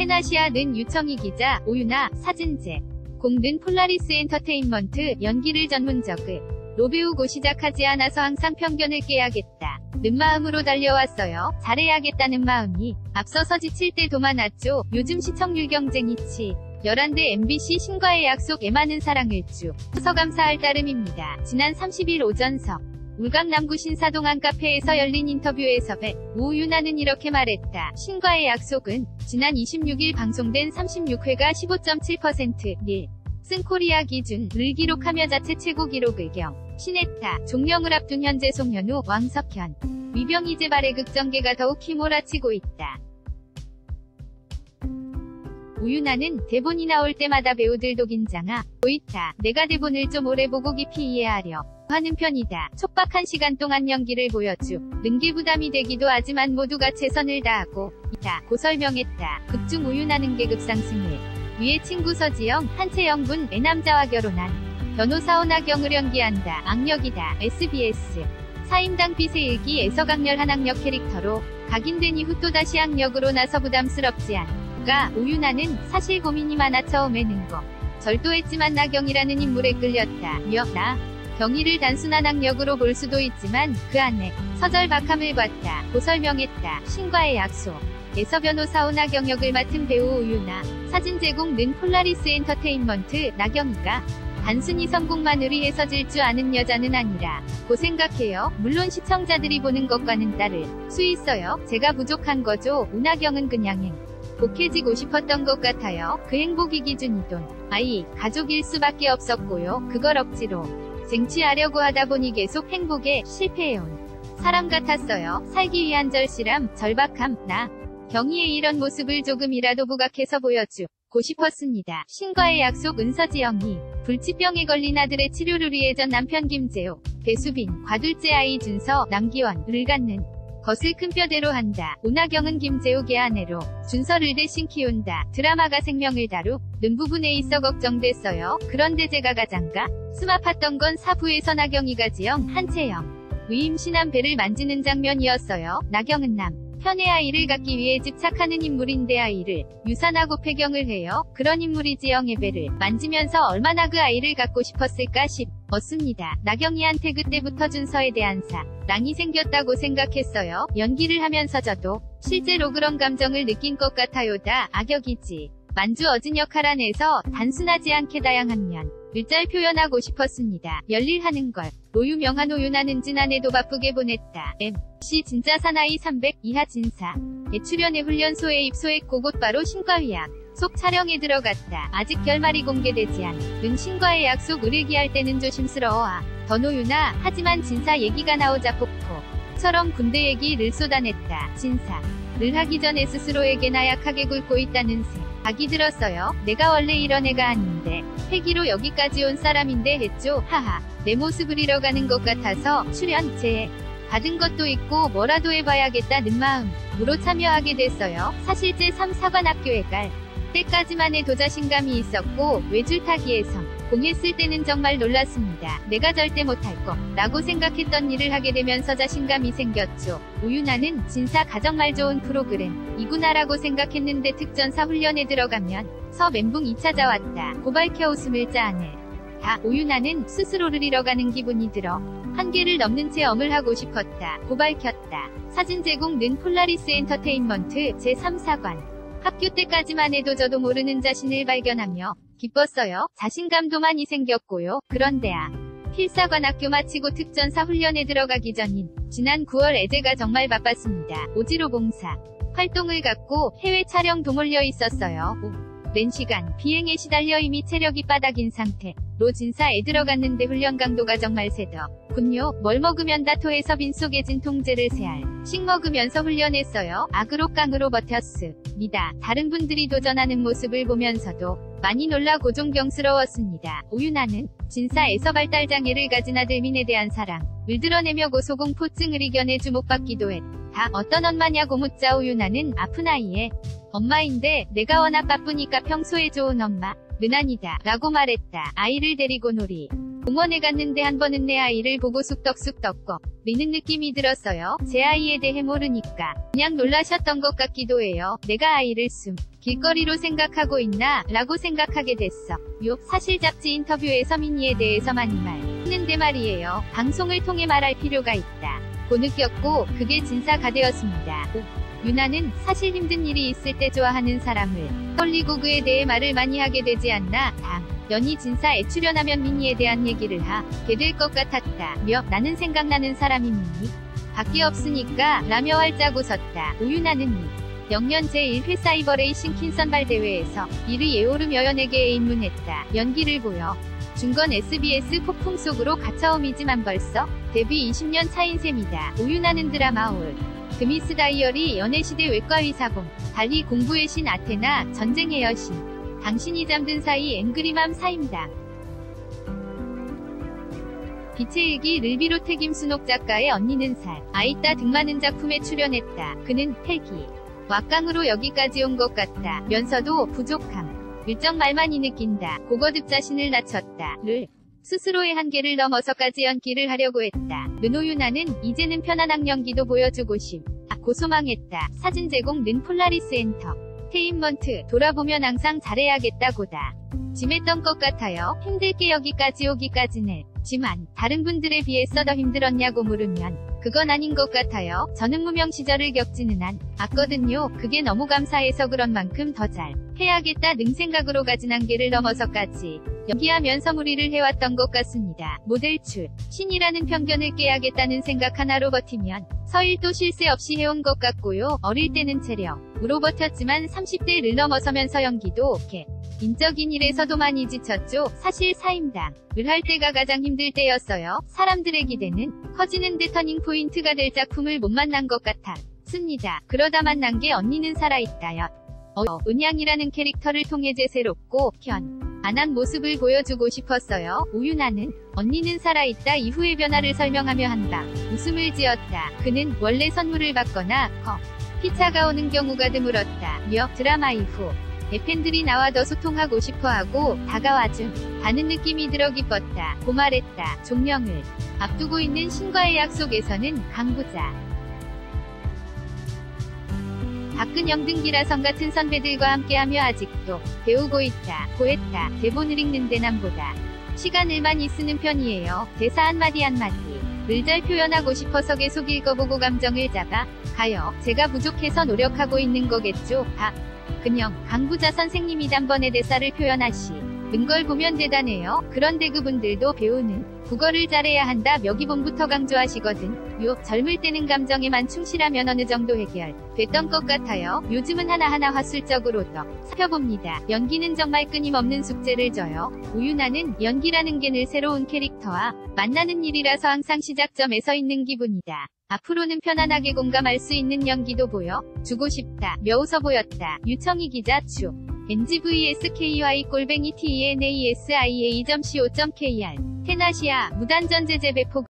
테나시아는 유청희 기자, 오유나, 사진제, 공는 폴라리스 엔터테인먼트, 연기를 전문적을 로배우고 시작하지 않아서 항상 편견을 깨야겠다 는 마음으로 달려왔어요. 잘해야겠다는 마음이 앞서서 지칠 때도 많았죠. 요즘 시청률 경쟁이 열한데 MBC 신과의 약속에 많은 사랑을 주셔서 감사할 따름입니다. 지난 30일 오전석 울강 남구 신사동 한 카페에서 열린 인터뷰에서 오유나는 이렇게 말했다. 신과의 약속은 지난 26일 방송된 36회가 15.7% 승 코리아 기준을 기록하며 자체 최고 기록을 경신했다. 종영을 앞둔 현재 송현우, 왕석현, 위병희 재발의 극전개가 더욱 휘몰아치고 있다. 오유나는 대본이 나올 때마다 배우들도 긴장하고 있다. 내가 대본을 좀 오래 보고 깊이 이해하려 하는 편이다. 촉박한 시간 동안 연기를 보여주는 게 부담이 되기도 하지만 모두가 최선을 다하고 있다고 설명했다. 극중 오유나는 계급 상승을 위해 친구 서지영, 한채영분 애남자와 결혼한 변호사 오나경을 연기한다. 악역이다. SBS 사임당 비세일기에서 강렬한 악역 캐릭터로 각인된 이후 또다시 악역으로 나서 부담스럽지 않가 오유나는 사실 고민이 많아 처음에는 절도했지만 나경이라는 인물에 끌렸다며 나경이를 단순한 악역으로 볼 수도 있지만 그 안에 서절박함을 봤다고 설명했다. 신과의 약속에서 변호사 오나경 역을 맡은 배우 오유나, 사진 제공는 폴라리스 엔터테인먼트, 나경이가 단순히 성공만을 위해서 질 줄 아는 여자는 아니라고 생각해요. 물론 시청자들이 보는 것과는 다를 수 있어요. 제가 부족한 거죠. 오나경은 그냥 행복해지고 싶었던 것 같아요. 그 행복이 기준이 돈, 아이, 가족일 수밖에 없었고요. 그걸 억지로 쟁취하려고 하다 보니 계속 행복에 실패해온 사람 같았어요. 살기 위한 절실함, 절박함, 경희의 이런 모습을 조금이라도 부각해서 보여주고 싶었습니다. 신과의 약속. 은서지영이 불치병에 걸린 아들의 치료를 위해 전 남편 김재호, 배수빈, 과둘째 아이 준서, 남기원을 갖는 것을 큰 뼈대로 한다. 오나경은 김재욱의 아내로 준서를 대신 키운다. 드라마가 생명을 다루는 부분에 있어 걱정됐어요. 그런데 제가 가장 가슴 아팠던 건 사부에서 나경이가 지영, 한채영 의임신한 배를 만지는 장면이었어요. 나경은 남편의 아이를 갖기 위해 집착하는 인물인데 아이를 유산하고 폐경을 해요. 그런 인물이 지영의 배를 만지면서 얼마나 그 아이를 갖고 싶었을까 싶었습니다. 나경이한테 그때부터 준서에 대한 사랑이 생겼다고 생각했어요. 연기를 하면서 저도 실제로 그런 감정을 느낀 것 같아요. 악역이지 만주 어진 역할 안에서 단순하지 않게 다양한 면을 잘 표현하고 싶었습니다. 열일하는 걸 노유명한 오유나는 지난해도 바쁘게 보냈다. MC 진짜 사나이 300 이하 진사에 출연해 훈련소에 입소했고 곧바로 신과의 약속 촬영에 들어갔다. 아직 결말이 공개되지 않은 신과의 약속을 얘기할 때는 조심스러워하던 오유나. 하지만 진사 얘기가 나오자 폭포처럼 군대 얘기를 쏟아냈다. 진사를 하기 전에 스스로에게 나약하게 굴고 있다는 생각이 들었어요. 내가 원래 이런 애가 아닌데 패기로 여기까지 온 사람인데 했죠. 하하. 내 모습을 잃어가는 것 같아서 출연 받은 것도 있고 뭐라도 해봐야겠다는 마음으로 참여하게 됐어요. 사실 제3사관학교에 갈 때까지만 해도 자신감이 있었고 외줄타기에서 공했을 때는 정말 놀랐습니다. 내가 절대 못할 거라고 생각했던 일을 하게 되면서 자신감이 생겼죠. 오유나는 진사 가정 말 좋은 프로그램이구나라고 생각했는데 특전사 훈련에 들어가면서 멘붕이 찾아왔다. 고 밝혀 웃음을 짜내. 오유나는 스스로를 잃어가는 기분이 들어 한계를 넘는 체험을 하고 싶었다. 고 밝혔다. 사진 제공는 폴라리스 엔터테인먼트 제3사관. 학교 때까지만 해도 저도 모르는 자신을 발견하며 기뻤어요. 자신감도 많이 생겼고요. 그런데 필사관학교 마치고 특전사 훈련에 들어가기 전인 지난 9월에 제가 정말 바빴습니다. 오지로 봉사 활동을 갖고 해외 촬영도 몰려 있었어요. 오랜 시간 비행에 시달려 이미 체력이 바닥인 상태로 진사에 들어갔는데 훈련 강도가 정말 세더군요. 뭘 먹으면 다 토해서 빈속에 진 통째를 3알씩 먹으면서 훈련했어요. 악으로 깡으로 버텼습니다. 다른 분들이 도전하는 모습을 보면서도 많이 놀라고 존경스러웠습니다. 오유나는 진사에서 발달장애를 가진 아들 민에 대한 사랑을 드러내며 고소공포증을 이겨내 주목받기도 했다. 어떤 엄마냐고 묻자 오유나는 아픈 아이의 엄마인데 내가 워낙 바쁘니까 평소에 좋은 엄마는 아니다 라고 말했다. 아이를 데리고 놀이 공원에 갔는데 한 번은 내 아이를 보고 쑥덕쑥덕 거리는 느낌이 들었어요. 제 아이에 대해 모르니까 그냥 놀라셨던 것 같기도 해요. 내가 아이를 길거리로 생각하고 있나? 라고 생각하게 됐어. 사실 잡지 인터뷰에서 미니에 대해서 많이 말했는데 말이에요. 방송을 통해 말할 필요가 있다 고 느꼈고 그게 진사가 되었습니다. 유나는 사실 힘든 일이 있을 때 좋아하는 사람을 떠올리고 그에 대해 말을 많이 하게 되지 않나? 연이 진사에 출연하면 미니에 대한 얘기를 하게 될 것 같았다며 나는 생각나는 사람이 미니 밖에 없으니까 라며 활짝 웃었다. 오유나는 2000년 제1회 사이버레이싱 킨선발 대회에서 이르 예오름 여연에게 입문했다. 연기를 보여 준 건 SBS 폭풍 속으로 갇혀옴이지만 벌써 데뷔 20년 차인 셈이다. 오유나는 드라마 올 드미스 다이어리 연애시대 외과의사봉 달리 공부의 신 아테나 전쟁의 여신 당신이 잠든 사이 앵그리맘 사임당 빛의 일기를 비롯해 김순옥 작가의 언니는 아이따 등 많은 작품에 출연했다. 그는 패기 왁강으로 여기까지 온 것 같다 면서도 부족함 일정 말만이 느낀다. 고거듭 자신을 낮췄다. 스스로의 한계를 넘어서까지 연기를 하려고 했다. 오유나는 이제는 편안한 연기도 보여주고 싶고 소망했다. 사진 제공는 폴라리스 엔터테인먼트 돌아보면 항상 잘해야겠다고다 짐했던 것 같아요. 힘들게 여기까지 오기까지는 지만 다른 분들에 비해서 더 힘들었냐고 물으면 그건 아닌 것 같아요. 저는 무명 시절을 겪지는 않았거든요. 그게 너무 감사해서 그런 만큼 더 잘 해야겠다 는 생각으로 가진 한계를 넘어서까지 연기하면서 무리를 해왔던 것 같습니다. 모델 신이라는 편견을 깨야겠다는 생각 하나로 버티면 서일도 실세 없이 해온 것 같고요. 어릴 때는 체력으로 버텼지만 30대를 넘어서면서 연기도 인적인 일에서도 많이 지쳤죠. 사실 사임당을 할 때가 가장 힘들 때였어요. 사람들의 기대는 커지는데 터닝포인트가 될 작품을 못 만난 것 같았습니다. 그러다 만난 게 언니는 살아있다요. 은양이라는 캐릭터를 통해 제 새롭고 안한 모습을 보여주고 싶었어요. 오유나는 언니는 살아있다 이후의 변화를 설명하며 한방 웃음을 지었다. 그는 원래 선물을 받거나 커피 차가오는 경우가 드물었다며 드라마 이후 팬들이 나와 더 소통하고 싶어하고 다가와준 다는 느낌이 들어 기뻤다 고 말했다. 종영을 앞두고 있는 신과의 약속에서는 강부자 박근영 등 기라성 같은 선배들과 함께하며 아직도 배우고 있다 고 했다. 대본을 읽는데 남보다 시간을 많이 쓰는 편이에요. 대사 한마디를 잘 표현하고 싶어서 계속 읽어보고 감정을 잡아 가요. 제가 부족해서 노력하고 있는 거겠죠. 박근영 강부자 선생님이 단번에 대사를 표현하시는 걸 보면 대단해요. 그런데 그분들도 배우는 국어를 잘해야 한다 며 기본부터 강조하시거든. 젊을 때는 감정에만 충실하면 어느 정도 해결됐던 것 같아요. 요즘은 하나하나 화술적으로 더 살펴봅니다. 연기는 정말 끊임없는 숙제를 져요. 오유나는 연기라는 게 늘 새로운 캐릭터와 만나는 일이라서 항상 시작점에 서 있는 기분이다. 앞으로는 편안하게 공감할 수 있는 연기도 보여주고 싶다 며 웃어 보였다. 유청희 기자 ngvsky@tnasiaa.co.kr 테나시아 무단전제 재배포